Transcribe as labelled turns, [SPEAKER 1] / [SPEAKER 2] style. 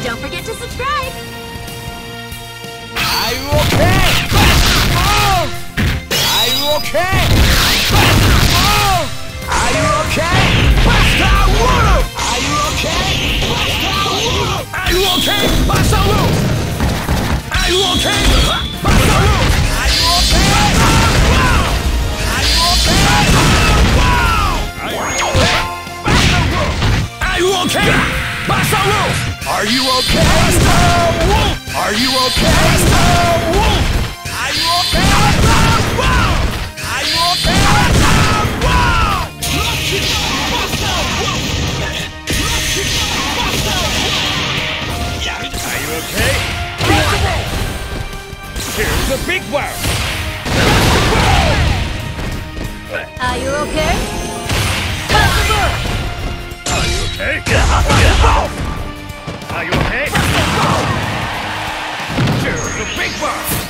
[SPEAKER 1] don't forget to subscribe!
[SPEAKER 2] Are you okay? Are you okay? Are you okay? Are you okay? Are you okay? Masaru! Are you okay? Masaru! Are you okay? Are you okay? Are you okay? Masaru! Are you okay? Are you okay? Are you okay? Are you okay? Are you okay? Here's the big one!
[SPEAKER 1] Are you okay?
[SPEAKER 2] Are you okay? Are you okay? Here's the big one!